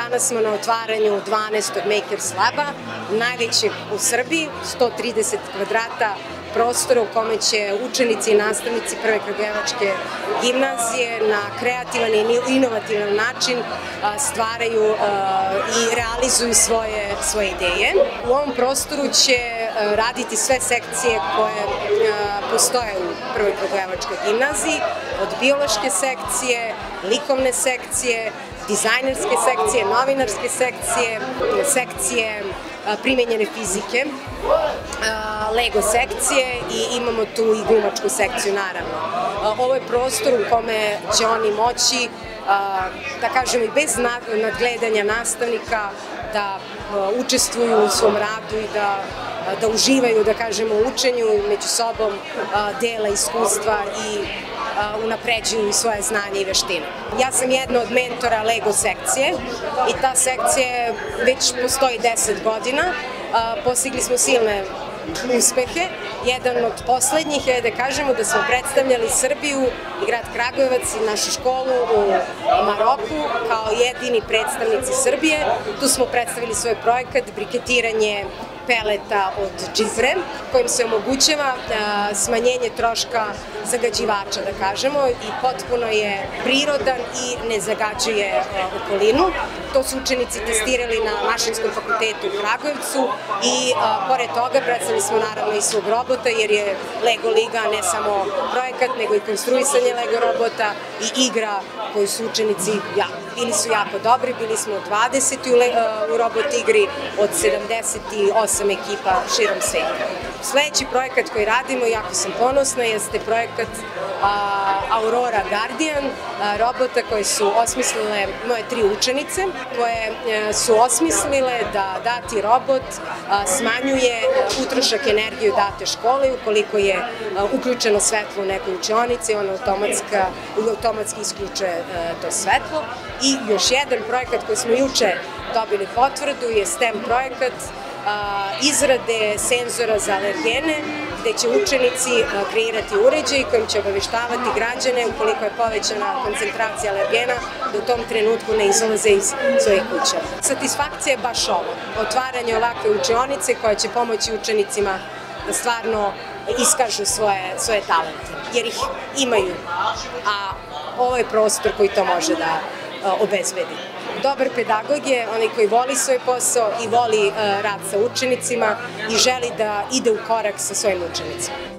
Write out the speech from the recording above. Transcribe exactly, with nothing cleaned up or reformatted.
Danas smo na otvaranju dvanaestog Makers Laba, najvećeg u Srbiji, sto trideset kvadrata prostora u kome će učenici i nastavnici Prve kragujevačke gimnazije na kreativan i inovativan način stvaraju i realizuju svoje, svoje ideje. U ovom prostoru će raditi sve sekcije koje postoje u Prvoj kragujevačkoj gimnaziji, od biološke sekcije, likovne sekcije, dizajnerske sekcije, novinarske sekcije, sekcije primenjene fizike, Lego sekcije i imamo tu i glumačku sekciju, naravno. Ovo je prostor u kome će oni moći, da kažem, i bez nadgledanja nastavnika da učestvuju u svom radu i da da uživaju, da kažemo, u učenju i među sobom dela iskustva i unapređuju svoje znanje i veštine. Ja sam jedna od mentora Lego sekcije i ta sekcija već postoji deset godina. Postigli smo silne uspehe. Jedan od poslednjih je da kažemo da smo predstavljali Srbiju i grad Kragujevac i našu školu u Maroku kao jedini predstavnici Srbije. Tu smo predstavili svoj projekat briketiranje peleta od džifre, kojim se omogućava smanjenje troška zagađivača, da kažemo, i potpuno je prirodan i ne zagađuje okolinu. To su učenici testirali na Mašinskom fakultetu u Kragujevcu i pored toga predstavili smo naravno i svog robota, jer je Lego Liga ne samo projekat, nego i konstruisanje Lego robota i igra koju su učenici, ja, bili su jako dobri, bili smo dvadeseti u robot igri od sedamdeset osam ekipa širom sveta. Sledeći projekat koji radimo, jako sam ponosna, jeste projekat Aurora Guardian, robota koje su osmislile moje tri učenice, koje su osmislile da dati robot smanjuje utrošak energije date škole ukoliko je uključeno svetlo u nekoj učionici, ono automatski isključuje to svetlo. I još jedan projekat koji smo juče dobili potvrdu je STEM projekat izrade senzora za alergene, gde će učenici kreirati uređaj kojim će obaveštavati građane ukoliko je povećana koncentracija alergena, da u tom trenutku ne izlaze iz svojih kuća. Satisfakcija je baš ovo, otvaranje ovakve učionice koja će pomoći učenicima da stvarno iskažu svoje, svoje talente, jer ih imaju, a ovo je prostor koji to može da obezbedi. Dobar pedagog je onaj koji voli svoj posao i voli rad sa učenicima i želi da ide u korak sa svojim učenicima.